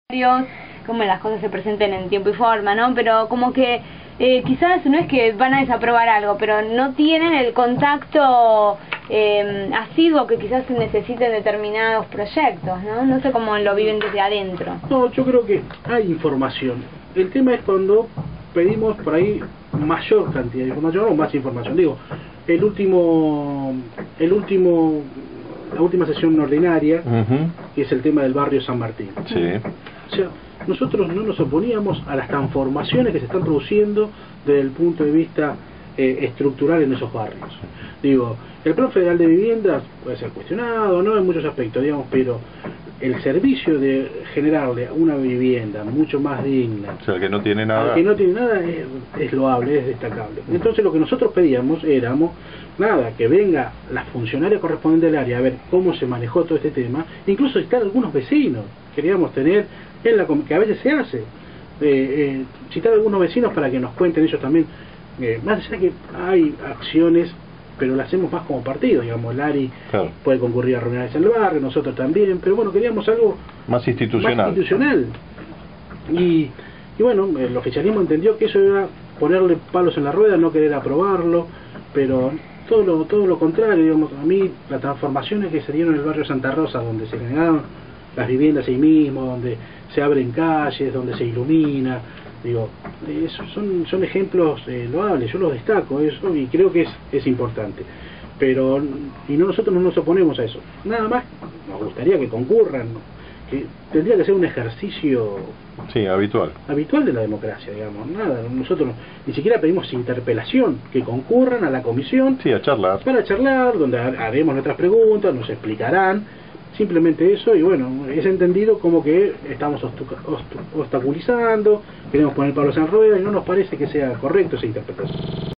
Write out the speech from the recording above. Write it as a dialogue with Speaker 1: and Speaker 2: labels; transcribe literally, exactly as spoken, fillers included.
Speaker 1: como las cosas se presenten en tiempo y forma, ¿no? Pero como que eh, quizás no es que van a desaprobar algo, pero no tienen el contacto eh, asiduo que quizás se necesiten determinados proyectos, ¿no? No sé cómo lo viven desde adentro.
Speaker 2: No, yo creo que hay información. El tema es cuando pedimos por ahí mayor cantidad de información o más información. Digo, el último, el último, la última sesión ordinaria, uh-huh. que es el tema del barrio San Martín.
Speaker 3: Sí.
Speaker 2: O sea, nosotros no nos oponíamos a las transformaciones que se están produciendo desde el punto de vista eh, estructural en esos barrios. Digo, el Plan Federal de Viviendas puede ser cuestionado, ¿no? En muchos aspectos, digamos, pero el servicio de generarle una vivienda mucho más digna,
Speaker 3: o sea, que no tiene nada,
Speaker 2: que no tiene nada es, es loable, es destacable. Entonces lo que nosotros pedíamos éramos, nada, que venga la funcionaria correspondiente del área a ver cómo se manejó todo este tema, incluso citar algunos vecinos, queríamos tener, en la que a veces se hace, eh, eh, citar algunos vecinos para que nos cuenten ellos también, eh, más allá que hay acciones, pero lo hacemos más como partido, digamos, Lari claro. puede concurrir a reuniones en el barrio, nosotros también, pero bueno, queríamos algo
Speaker 3: más institucional.
Speaker 2: Más institucional. Y, y bueno, el oficialismo entendió que eso era ponerle palos en la rueda, no querer aprobarlo, pero todo lo, todo lo contrario, digamos, a mí las transformaciones que se dieron en el barrio Santa Rosa, donde se generaron las viviendas ahí mismo, donde se abren calles, donde se ilumina, digo, eso son, son ejemplos eh, loables, yo los destaco eso y creo que es, es importante, pero y no, nosotros no nos oponemos a eso, nada más nos gustaría que concurran, que tendría que ser un ejercicio
Speaker 3: sí, habitual
Speaker 2: habitual de la democracia, digamos, nada, nosotros ni siquiera pedimos interpelación, que concurran a la comisión
Speaker 3: sí, a charlar,
Speaker 2: para charlar, donde haremos nuestras preguntas, nos explicarán, simplemente eso, y bueno, es entendido como que estamos obstaculizando, queremos poner palos en rueda y no nos parece que sea correcto esa interpretación.